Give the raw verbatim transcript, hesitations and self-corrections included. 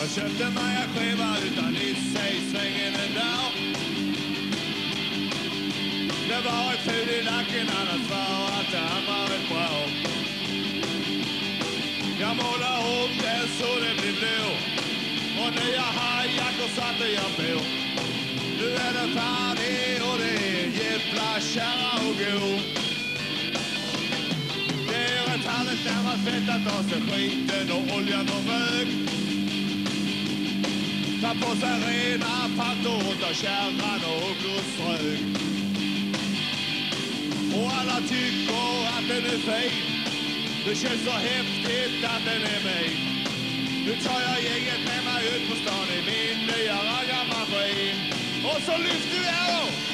köpte mig en skiva utan Nisse i svängen en dag. Det var ett ful i nacken, annars var att det andra rätt bra. Jag målade om det så det blev blå, och nya hajjackor satte jag på. Nu är det färdig och det är jävla kärra och gå. Det är ett härligt närmare fett att ha sig skiten och oljan och rök. Ta på sig rena pattor och ta kärran och guströk. Och alla tycker att den är fin. Det känns så häftigt att den är min. Nu tar jag gänget med mig ut på stan i min nya raggarmaskin. Och så lyfter vi här då.